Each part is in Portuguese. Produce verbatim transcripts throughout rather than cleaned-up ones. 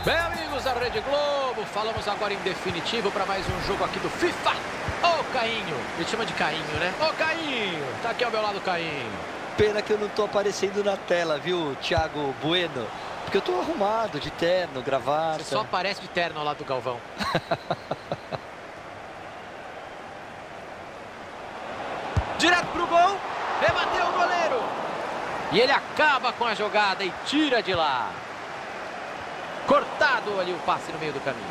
Bem, amigos da Rede Globo, falamos agora em definitivo para mais um jogo aqui do FIFA. Ô, Cainho, ele chama de Cainho, né? Ô, Cainho, tá aqui ao meu lado, Cainho. Pena que eu não tô aparecendo na tela, viu, Thiago Bueno? Porque eu tô arrumado, de terno, gravata. Você só aparece de terno ao lado do Galvão. Direto pro gol, rebateu o goleiro. E ele acaba com a jogada e tira de lá. Cortado ali o passe no meio do caminho.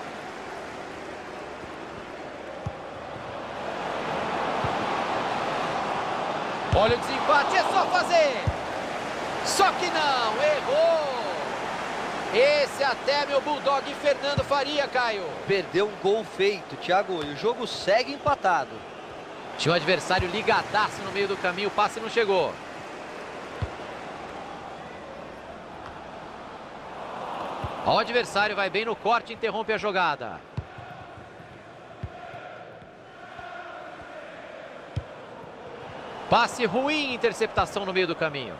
Olha o desempate, é só fazer. Só que não, errou. Esse até meu bulldog Fernando faria, Caio. Perdeu um gol feito, Thiago, e o jogo segue empatado. Tinha um adversário ligadaço no meio do caminho, o passe não chegou. O adversário vai bem no corte e interrompe a jogada. Passe ruim, interceptação no meio do caminho.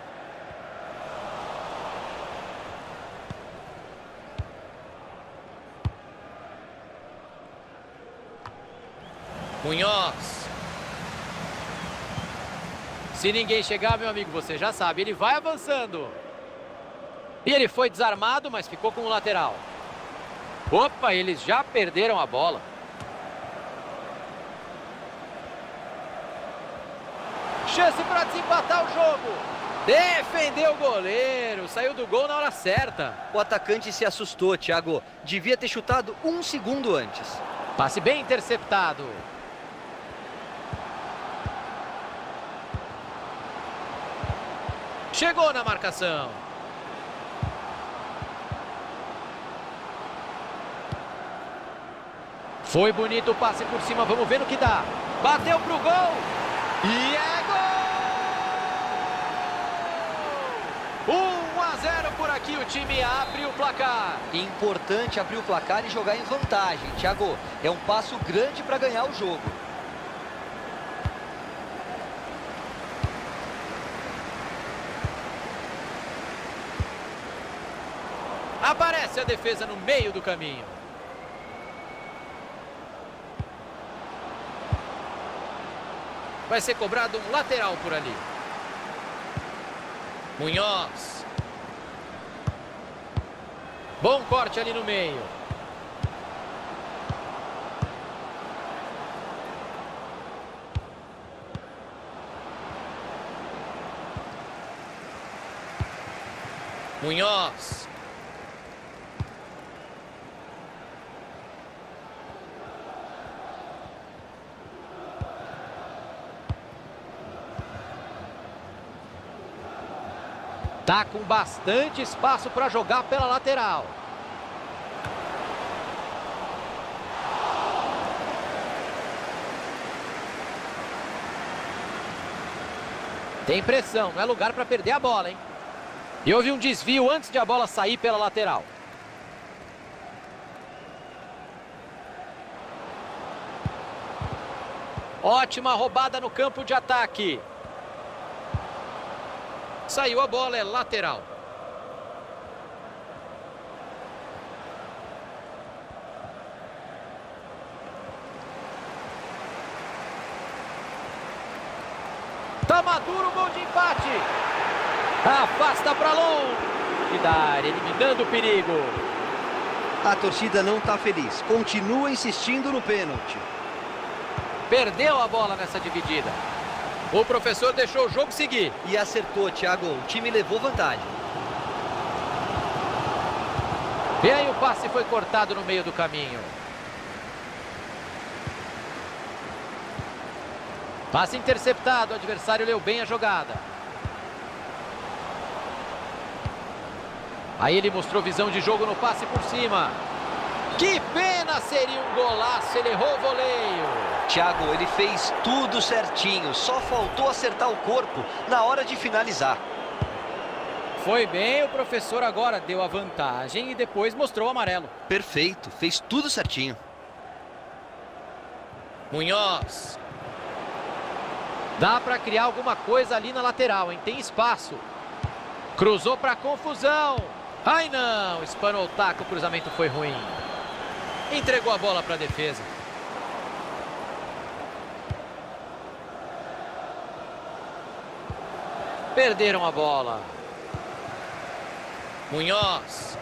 Munhoz. Se ninguém chegar, meu amigo, você já sabe, ele vai avançando. E ele foi desarmado, mas ficou com o lateral. Opa, eles já perderam a bola. Chance para desempatar o jogo. Defendeu o goleiro, saiu do gol na hora certa. O atacante se assustou, Thiago. Devia ter chutado um segundo antes. Passe bem interceptado. Chegou na marcação. Foi bonito o passe por cima, vamos ver no que dá. Bateu pro gol. E é gol! um a zero por aqui, o time abre o placar. Importante abrir o placar e jogar em vantagem, Thiago. É um passo grande para ganhar o jogo. Aparece a defesa no meio do caminho. Vai ser cobrado um lateral por ali. Munhoz. Bom corte ali no meio. Munhoz. Tá com bastante espaço para jogar pela lateral. Tem pressão, não é lugar para perder a bola, hein? E houve um desvio antes de a bola sair pela lateral. Ótima roubada no campo de ataque. Saiu a bola, é lateral. Tá maduro o gol de empate. Afasta para longe da área, eliminando o perigo. A torcida não tá feliz. Continua insistindo no pênalti. Perdeu a bola nessa dividida. O professor deixou o jogo seguir. E acertou, Thiago. O time levou vantagem. E aí o passe foi cortado no meio do caminho. Passe interceptado. O adversário leu bem a jogada. Aí ele mostrou visão de jogo no passe por cima. Que pena, seria um golaço. Ele errou o voleio. Thiago, ele fez tudo certinho, só faltou acertar o corpo na hora de finalizar. Foi bem, o professor agora deu a vantagem e depois mostrou o amarelo. Perfeito, fez tudo certinho. Munhoz. Dá para criar alguma coisa ali na lateral, hein? Tem espaço. Cruzou para confusão. Ai não, espanou o taco, o cruzamento foi ruim. Entregou a bola para a defesa. Perderam a bola. Munhoz.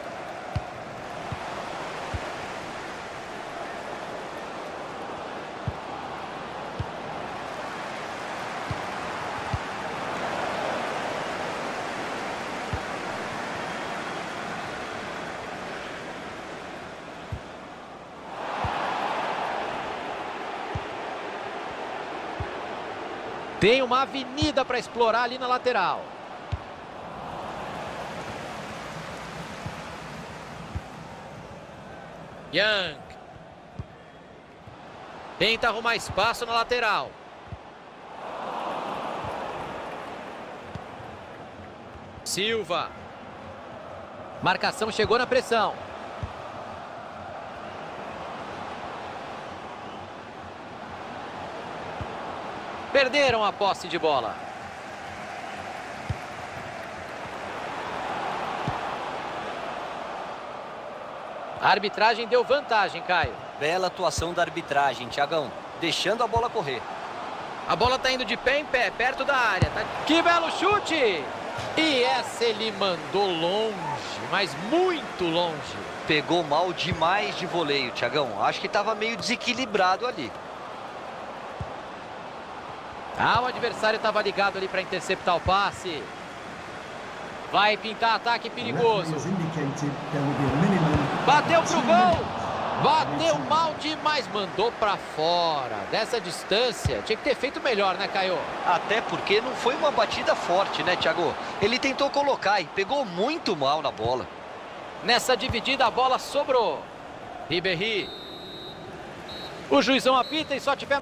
Tem uma avenida para explorar ali na lateral. Young. Tenta arrumar espaço na lateral. Silva. Marcação chegou na pressão. Perderam a posse de bola. A arbitragem deu vantagem, Caio. Bela atuação da arbitragem, Thiagão. Deixando a bola correr. A bola está indo de pé em pé, perto da área. Tá... Que belo chute! E essa ele mandou longe, mas muito longe. Pegou mal demais de voleio, Thiagão. Acho que estava meio desequilibrado ali. Ah, o adversário estava ligado ali para interceptar o passe. Vai pintar ataque perigoso. Bateu pro gol. Bateu mal demais. Mandou para fora. Dessa distância, tinha que ter feito melhor, né, Caio? Até porque não foi uma batida forte, né, Thiago? Ele tentou colocar e pegou muito mal na bola. Nessa dividida, a bola sobrou. Ribéry. O juizão apita e só tiver...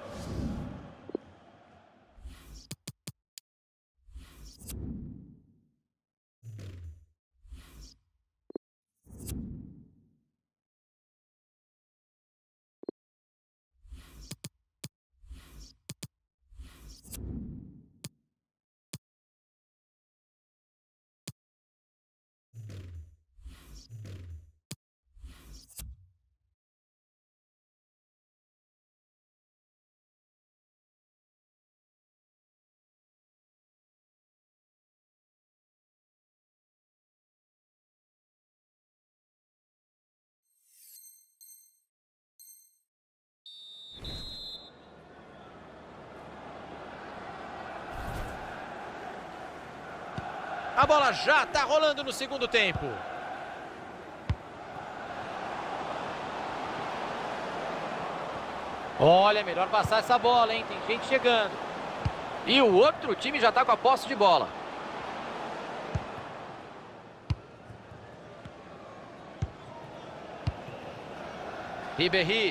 A bola já está rolando no segundo tempo. Olha, melhor passar essa bola, hein? Tem gente chegando. E o outro time já está com a posse de bola. Ribéry.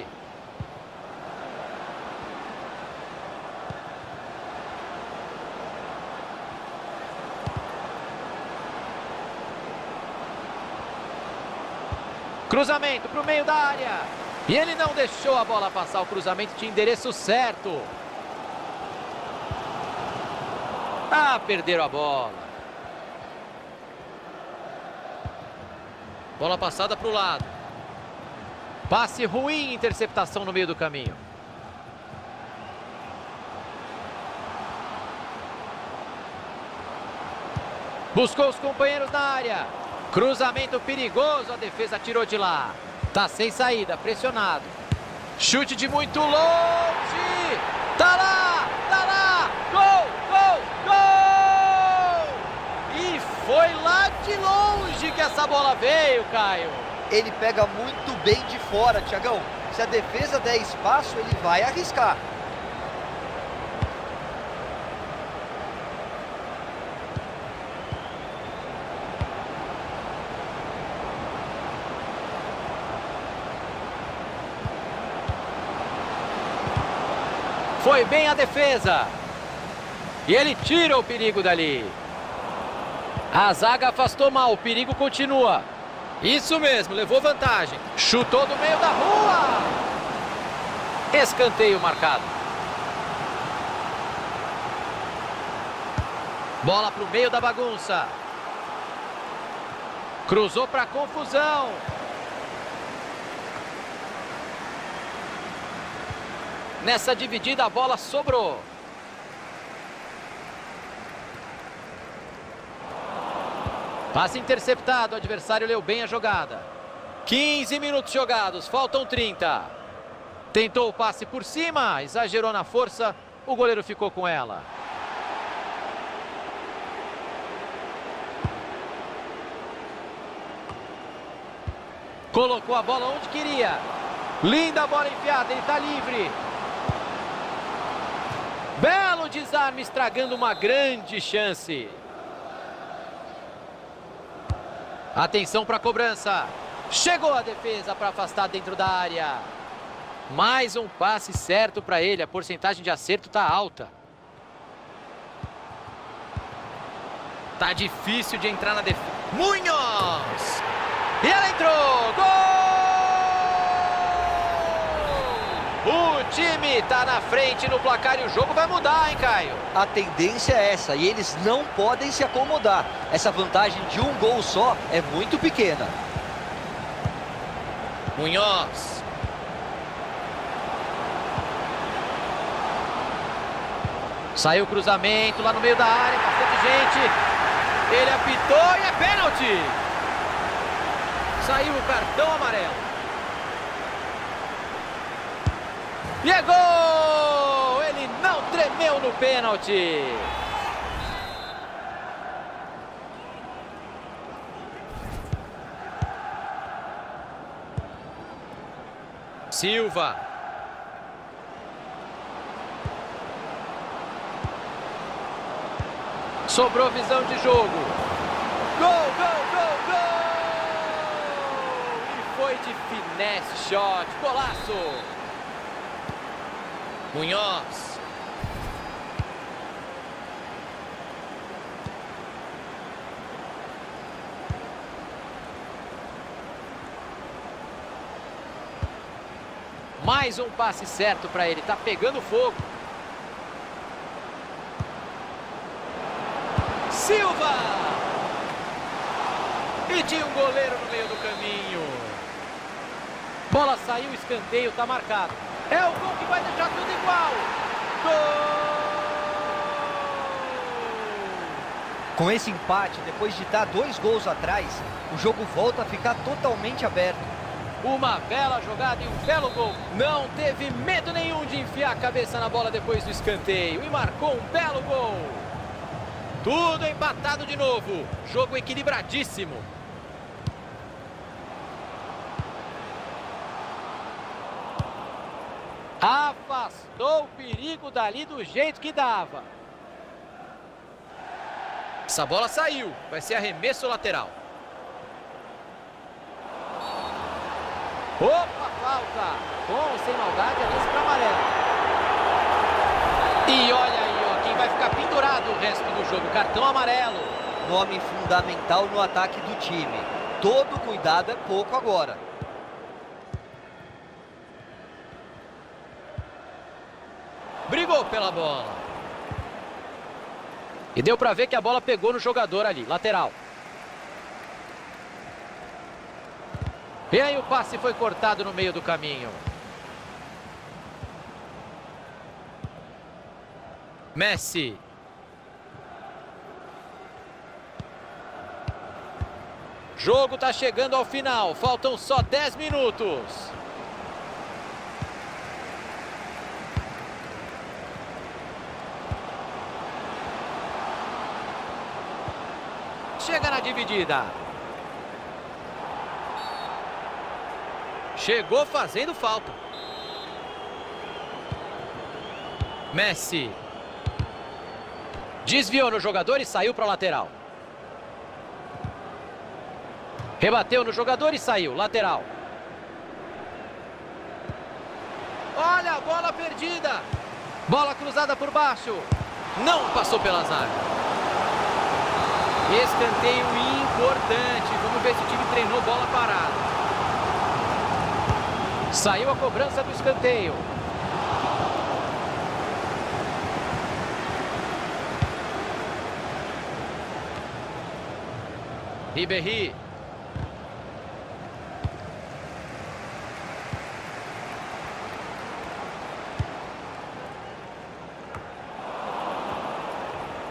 Cruzamento para o meio da área. E ele não deixou a bola passar. O cruzamento tinha endereço certo. Ah, perderam a bola. Bola passada para o lado. Passe ruim, interceptação no meio do caminho. Buscou os companheiros na área. Cruzamento perigoso, a defesa tirou de lá. Tá sem saída, pressionado. Chute de muito longe. Tá lá, tá lá. Gol, gol, gol! E foi lá de longe que essa bola veio, Caio. Ele pega muito bem de fora, Thiagão. Se a defesa der espaço, ele vai arriscar. Foi bem a defesa. E ele tira o perigo dali. A zaga afastou mal, o perigo continua. Isso mesmo, levou vantagem. Chutou do meio da rua. Escanteio marcado. Bola para o meio da bagunça. Cruzou para confusão. Nessa dividida a bola sobrou. Passe interceptado, o adversário leu bem a jogada. quinze minutos jogados, faltam trinta. Tentou o passe por cima, exagerou na força, o goleiro ficou com ela. Colocou a bola onde queria. Linda bola enfiada, ele está livre. Belo desarme, estragando uma grande chance. Atenção para a cobrança. Chegou a defesa para afastar dentro da área. Mais um passe certo para ele. A porcentagem de acerto está alta. Tá difícil de entrar na defesa. Munhoz! E ela entrou! Gol! O time tá na frente no placar e o jogo vai mudar, hein, Caio? A tendência é essa e eles não podem se acomodar. Essa vantagem de um gol só é muito pequena. Munhoz. Saiu o cruzamento lá no meio da área, bastante gente. Ele apitou e é pênalti. Saiu o cartão amarelo. E é gol! Ele não tremeu no pênalti. Silva. Sobrou visão de jogo. Gol, gol, gol, gol! E foi de finesse shot. Golaço! Munhoz. Mais um passe certo para ele. Tá pegando fogo. Silva! E tinha um goleiro no meio do caminho. Bola saiu, escanteio, tá marcado. É o gol que vai deixar tudo igual. Gol! Com esse empate, depois de estar dois gols atrás, o jogo volta a ficar totalmente aberto. Uma bela jogada e um belo gol. Não teve medo nenhum de enfiar a cabeça na bola depois do escanteio. E marcou um belo gol. Tudo empatado de novo. Jogo equilibradíssimo. Afastou o perigo dali do jeito que dava. Essa bola saiu. Vai ser arremesso lateral. Opa, falta. Com ou sem maldade, avança para amarelo. E olha aí, ó, quem vai ficar pendurado o resto do jogo. Cartão amarelo. Nome fundamental no ataque do time. Todo cuidado é pouco agora. Brigou pela bola. E deu para ver que a bola pegou no jogador ali, lateral. E aí o passe foi cortado no meio do caminho. Messi. Jogo tá chegando ao final, faltam só dez minutos. Chega na dividida. Chegou fazendo falta. Messi. Desviou no jogador e saiu para a lateral. Rebateu no jogador e saiu. Lateral. Olha a bola perdida. Bola cruzada por baixo. Não passou pela zaga. Escanteio importante. Vamos ver se o time treinou bola parada. Saiu a cobrança do escanteio. Ribéry.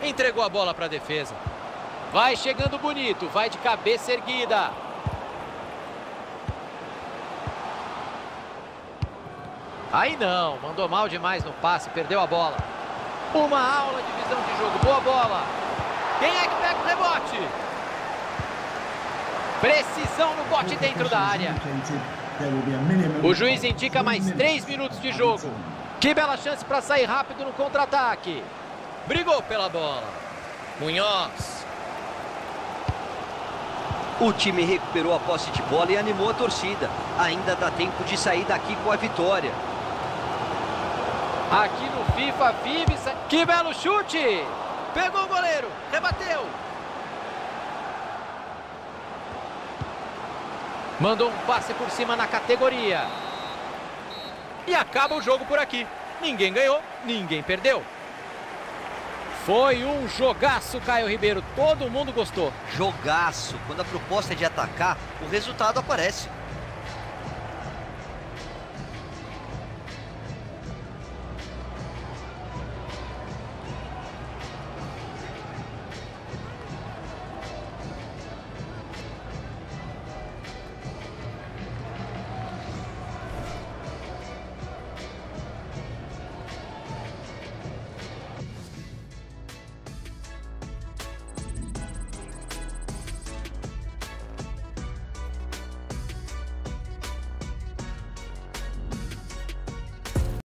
Entregou a bola para a defesa. Vai chegando bonito, vai de cabeça erguida. Aí não, mandou mal demais no passe, perdeu a bola. Uma aula de visão de jogo, boa bola. Quem é que pega o rebote? Precisão no bote dentro da área. O juiz indica mais três minutos de jogo. Que bela chance para sair rápido no contra-ataque. Brigou pela bola. Munhoz. O time recuperou a posse de bola e animou a torcida. Ainda dá tempo de sair daqui com a vitória. Aqui no FIFA vive... Que belo chute! Pegou o goleiro, rebateu. Mandou um passe por cima na categoria. E acaba o jogo por aqui. Ninguém ganhou, ninguém perdeu. Foi um jogaço, Caio Ribeiro. Todo mundo gostou. Jogaço. Quando a proposta é de atacar, o resultado aparece.